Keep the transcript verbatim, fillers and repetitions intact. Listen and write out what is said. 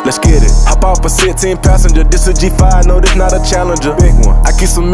Let's get it. Hop off a sixteen passenger. This a G five, no, this not a Challenger. Big one. I keep some